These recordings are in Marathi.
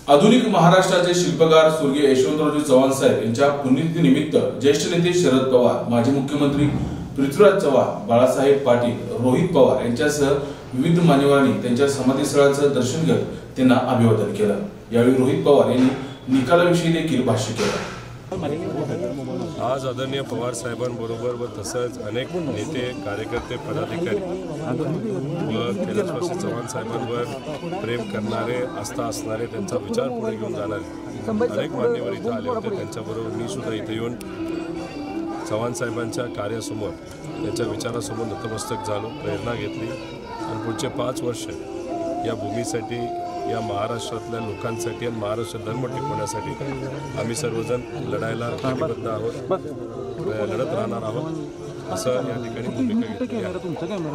आधुनिक महाराष्ट्राचे शिल्पकार स्वर्गीय यशवंतरावजी चव्हाण साहेब यांच्या पुण्यतिथीनिमित्त ज्येष्ठ नेते शरद पवार, माजी मुख्यमंत्री पृथ्वीराज चव्हाण, बाळासाहेब पाटील, रोहित पवार यांच्यासह विविध मान्यवरांनी त्यांच्या समाधीस्थळाचं दर्शन घेत त्यांना अभिवादन केलं। यावेळी रोहित पवार यांनी निकालाविषयी देखील भाष्य केलं। आज आदरणीय पवार साहेबांबरोबर व तसंच अनेक नेते, कार्यकर्ते, पदाधिकारी व कैलासवासी चव्हाण साहेबांवर प्रेम करणारे, आस्था असणारे, त्यांचा विचार पुढे घेऊन जाणारे अनेक मान्यवर इथं आले होते। त्यांच्याबरोबर मी सुद्धा इथे येऊन चव्हाण साहेबांच्या कार्यासमोर, त्यांच्या विचारासमोर नतमस्तक झालो, प्रेरणा घेतली आणि पुढचे 5 वर्ष या भूमीसाठी, या महाराष्ट्रातल्या लोकांसाठी आणि महाराष्ट्र धर्म टिकवण्यासाठी आम्ही सर्वजण लढायला कटिबद्ध आहोत, लढत राहणार आहोत असं या ठिकाणी भूमिका घेतली आहे।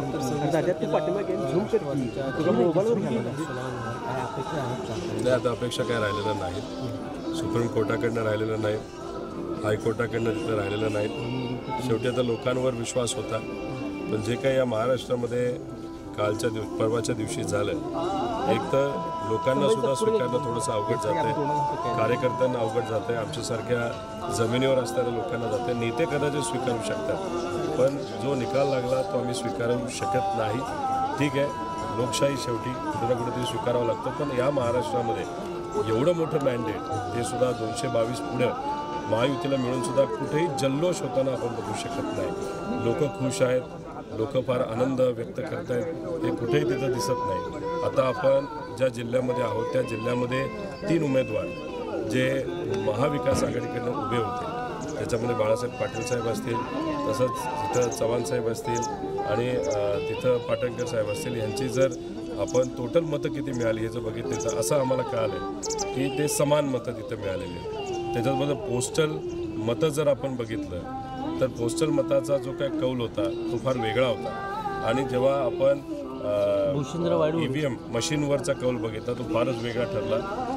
आता अपेक्षा काय राहिलेल्या नाहीत, सुप्रीम कोर्टाकडनं राहिलेल्या नाहीत, हायकोर्टाकडनं तिथं राहिलेल्या नाहीत। शेवटी आता लोकांवर विश्वास होता, पण जे काही या महाराष्ट्रामध्ये कालच्या परवाच्या दिवशी झालं, एक तर लोकांना सुद्धा स्वीकारणं थोडंसं अवघड जातं आहे, कार्यकर्त्यांना अवघड जातं आहे, आमच्यासारख्या जमिनीवर असणाऱ्या लोकांना जाते। नेते कदाचित स्वीकारू शकतात, पण जो निकाल लागला तो आम्ही स्वीकारू शकत नाही। ठीक आहे, लोकशाही शेवटी कुठे ना कुठेतरी स्वीकारावं लागतं, पण या महाराष्ट्रामध्ये एवढं मोठं मॅन्डेट, ते सुद्धा 222 पुढं महायुतीला मिळून सुद्धा कुठेही जल्लोष होताना आपण बघू शकत नाही। लोक खुश आहेत, लोक फार आनंद व्यक्त करत आहेत, हे कुठेही तिथं दिसत नाही। आता आपण ज्या जिल्ह्यामध्ये आहोत त्या जिल्ह्यामध्ये 3 उमेदवार जे महाविकास आघाडीकडून उभे होते, त्याच्यामध्ये बाळासाहेब पाटील साहेब असतील, तसंच तिथं चव्हाण साहेब असतील आणि तिथं पाटणकर साहेब असतील, यांची जर आपण टोटल मतं किती मिळाली हे जर बघितलं तर असं आम्हाला कळालं की ते समान मतं तिथं मिळालेली आहेत। त्याच्यामध्ये पोस्टल मतं जर आपण बघितलं तर पोस्टल मताचा जो काय कौल होता तो फार वेगळा होता, आणि जेव्हा आपण EVM मशीनवरचा कौल बघितला तो फारच वेगळा ठरला।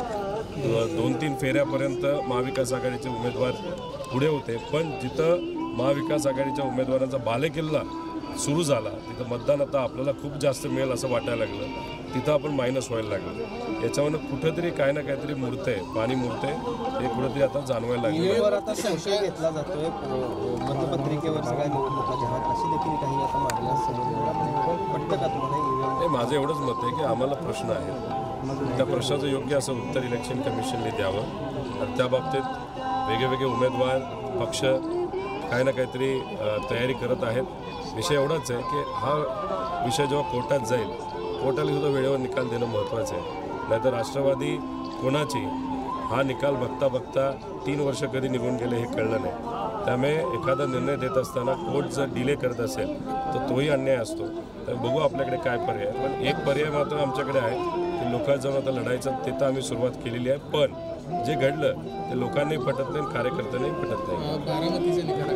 2-3 फेऱ्यापर्यंत महाविकास आघाडीचे उमेदवार पुढे होते, पण जिथं महाविकास आघाडीच्या उमेदवारांचा बालेकिल्ला सुरू झाला तिथं मतदान आता आपल्याला खूप जास्त मिळेल असं वाटायला लागलं, तिथं आपण मायनस व्हायला लागलं। याच्यावर कुठेतरी काय ना काहीतरी मुरतंय, पाणी मुरतंय, हे कुठेतरी आता जाणवायला लागलं। आता संशय घेतला जातोय मतपत्रिकेवर सगळ्या निवडणुका अशी देखील काही आता वाटतं का तुम्हाला? हे माझं एवढंच मत आहे की आम्हाला प्रश्न आहेत, त्या प्रश्नाचं योग्य असं उत्तर इलेक्शन कमिशनने द्यावं, आणि त्या बाबतीत वेगवेगळे उमेदवार, पक्ष काही ना काहीतरी तयारी करत आहेत। विषय एवढाच आहे की हा विषय जेव्हा कोर्टात जाईल, कोर्टाला सुद्धा वेळेवर निकाल देणं महत्त्वाचं आहे, नाहीतर राष्ट्रवादी कोणाची हा निकाल बघता बघता 3 वर्ष कधी निघून गेले हे कळलं नाही। त्यामुळे एखादा निर्णय देत असताना कोर्ट जर डिले करत असेल तर तोही अन्याय असतो। तर बघू आपल्याकडे काय पर्याय, पण एक पर्याय मात्र आमच्याकडे आहे की लोकांजवळ आता लढायचं, ते तर आम्ही सुरुवात केलेली आहे, पण जे घडलं ते लोकांनाही पटत नाही, कार्यकर्त्यांनाही पटत नाही।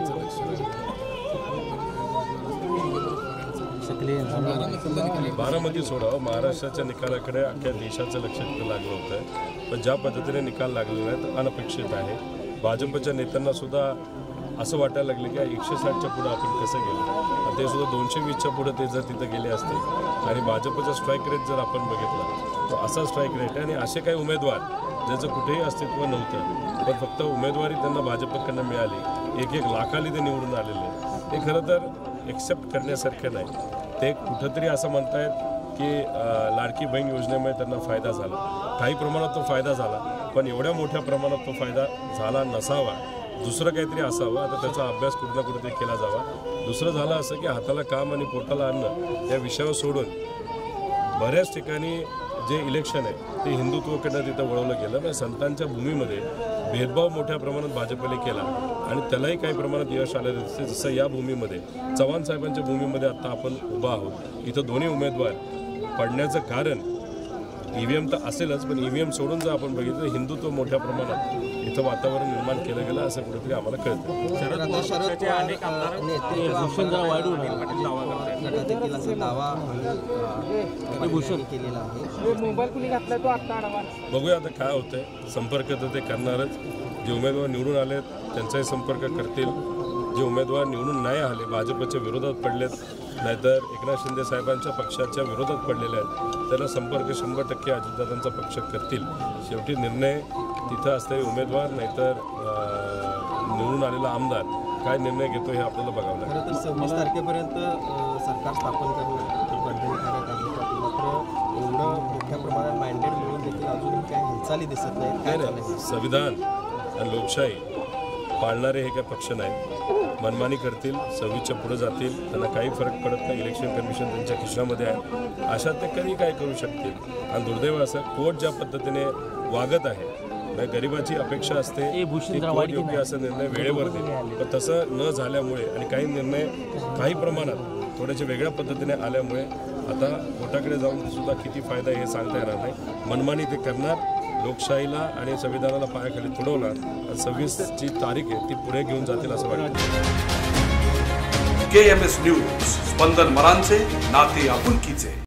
बारामती सोडावं, महाराष्ट्राच्या निकालाकडे अख्ख्या देशाचं लक्ष तिथं लागलं होतं, पण ज्या पद्धतीने निकाल लागलेला आहे तर अनपेक्षित आहे। भाजपच्या नेत्यांना सुद्धा असं वाटायला लागलं की 160च्या पुढं आपण कसं गेलो, आणि ते सुद्धा 220च्या पुढं ते जर तिथं गेले असते, आणि भाजपचा स्ट्राईक रेट जर आपण बघितला तो असा स्ट्राईक रेट आहे, आणि असे काही उमेदवार ज्याचं कुठेही अस्तित्व नव्हतं, पण फक्त उमेदवारी त्यांना भाजपकडनं मिळाली, 1-1 लाखाली ते निवडून आलेले, हे खरं तर एक्सेप्ट करण्यासारखं नाही। ते कुठंतरी असं म्हणतायत की लाडकी बहीण योजनेमुळे त्यांना फायदा झाला, काही प्रमाणात तो फायदा झाला, पण एवढ्या मोठ्या प्रमाणात तो फायदा झाला नसावा, दुसरं काहीतरी असावं। आता त्याचा अभ्यास कुठं ना कुठेतरी केला जावा। दुसरं झालं असं की हाताला काम आणि पोटाला अन्न या विषयावर सोडून बऱ्याच ठिकाणी जे इलेक्शन आहे ते हिंदुत्वाकडनं तिथं वळवलं गेलं, म्हणजे संतांच्या भूमीमध्ये भेदभाव मोठ्या प्रमाणात भाजपने केला, आणि त्यालाही काही प्रमाणात यश आलेलं दिसते। जसं या भूमीमध्ये चव्हाण साहेबांच्या भूमीमध्ये आता आपण उभा आहोत, इथं दोन्ही उमेदवार पडण्याचं कारण EVM तर असेलच, पण EVM सोडून जर आपण बघितलं हिंदुत्व मोठ्या प्रमाणात इथं वातावरण निर्माण केलं गेलं असं कुठेतरी आम्हाला कळतं। बघूया आता काय होतंय, संपर्क तर ते करणारच, जे उमेदवार निवडून आलेत त्यांचाही संपर्क करतील, जे उमेदवार निवडून नाही आले, भाजपच्या विरोधात पडलेत नाहीतर एकनाथ शिंदे साहेबांच्या पक्षाच्या विरोधात पडलेले आहेत त्याला संपर्क 100% अजितदादांचा पक्ष करतील. शेवटी निर्णय तिथं असणारे उमेदवार नाहीतर निवडून आलेला आमदार काय निर्णय घेतो हे आपल्याला बघावं लागेल. खरं तर 26 तारखेपर्यंत सरकार स्थापन करणं बंधनकारक आहे. मात्र एवढं मोठ्या प्रमाणात माइंडेड मिळून देखील अजूनही काही हालचाली दिसत नाहीत. काय नाही, संविधान आणि लोकशाही पाळणारे हे काही पक्ष नाहीत. मनमानी करतील, 26च्या पुढे जातील, त्यांना काही फरक पडत नाही. इलेक्शन कमिशन त्यांच्या खिशामध्ये आहे, अशा ते कधी काय करू शकतील. आणि दुर्दैव असं कोर्ट ज्या पद्धतीने वागत आहे, गरिबाची अपेक्षा असते कोर्ट योग्य असा निर्णय वेळेवर देईल, पण तसं न झाल्यामुळे आणि काही निर्णय काही प्रमाणात थोड्याशा वेगळ्या पद्धतीने आल्यामुळे आता कोर्टाकडे जाऊन सुद्धा किती फायदा हे सांगता येणार नाही. मनमानी ते करणार, लोकशाहीला आणि संविधानाला पायाखाली तुडवणार आणि 26ची तारीख आहे ती पुढे घेऊन जातील असं वाटतं. KMS न्यूज, स्पंदन मरांचे नाते आपुलकीचे.